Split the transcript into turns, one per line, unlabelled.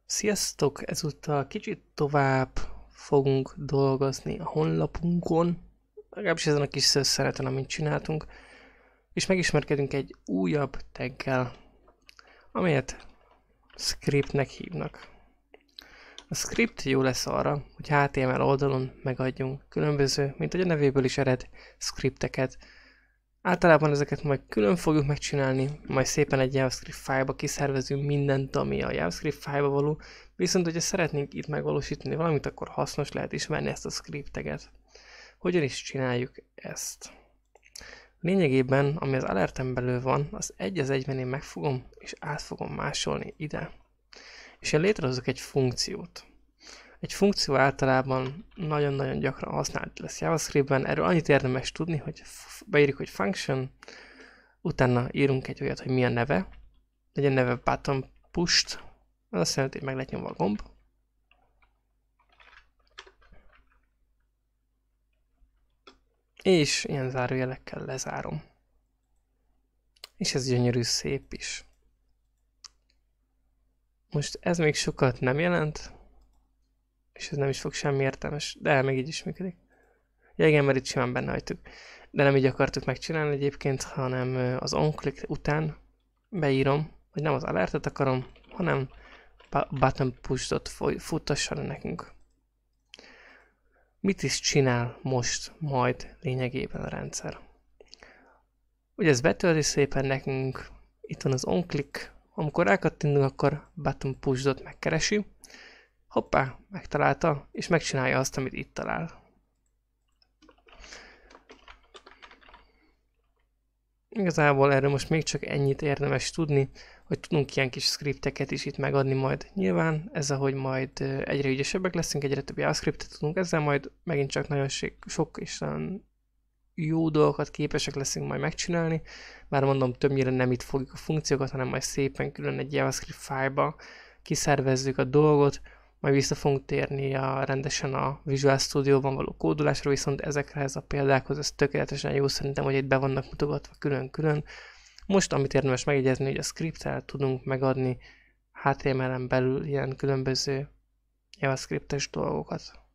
Sziasztok! Ezúttal kicsit tovább fogunk dolgozni a honlapunkon, legalábbis ezen a kis szösszeneten, amit csináltunk, és megismerkedünk egy újabb taggel, amelyet scriptnek hívnak. A script jó lesz arra, hogy HTML oldalon megadjunk különböző, mint hogy a nevéből is ered, scripteket. Általában ezeket majd külön fogjuk megcsinálni, majd szépen egy JavaScript fájlba kiszervezünk mindent, ami a JavaScript fájlba való, viszont hogyha szeretnénk itt megvalósítani valamit, akkor hasznos lehet ismerni ezt a scripteget. Hogyan is csináljuk ezt? Lényegében, ami az alerten belül van, az egy az egyben én megfogom, és át fogom másolni ide. És én létrehozok egy funkciót. Egy funkció általában nagyon-nagyon gyakran használt lesz JavaScriptben, erről annyit érdemes tudni, hogy beírjuk, hogy function, utána írunk egy olyat, hogy mi a neve, legyen neve button pushed, az azt jelenti, hogy meg lehet nyomva a gomb. És ilyen zárójelekkel lezárom. És ez gyönyörű, szép is. Most ez még sokat nem jelent, és ez nem is fog semmi értelmes, de még így is működik. Ja igen, mert itt simán benne hagytuk. De nem így akartuk megcsinálni egyébként, hanem az onClick után beírom, hogy nem az alertet akarom, hanem button push-ot futtasson nekünk. Mit is csinál most majd lényegében a rendszer? Ugye ez betölti szépen nekünk, itt van az onClick, amikor rákattintunk, akkor button push-ot megkeresi, hoppá, megtalálta, és megcsinálja azt, amit itt talál. Igazából erről most még csak ennyit érdemes tudni, hogy tudunk ilyen kis scripteket is itt megadni majd. Nyilván ez, ahogy majd egyre ügyesebbek leszünk, egyre több JavaScriptet tudunk, ezzel majd megint csak nagyon sok és nagyon jó dolgokat képesek leszünk majd megcsinálni. Bár mondom, többnyire nem itt fogjuk a funkciókat, hanem majd szépen külön egy JavaScript fájlba kiszervezzük a dolgot, majd vissza fogunk térni rendesen a Visual Studio-ban való kódolásra, viszont ezekhez a példákhoz ez tökéletesen jó szerintem, hogy itt be vannak mutogatva külön-külön. Most, amit érdemes megjegyezni, hogy a scripttel tudunk megadni HTML-en belül ilyen különböző JavaScript-es dolgokat.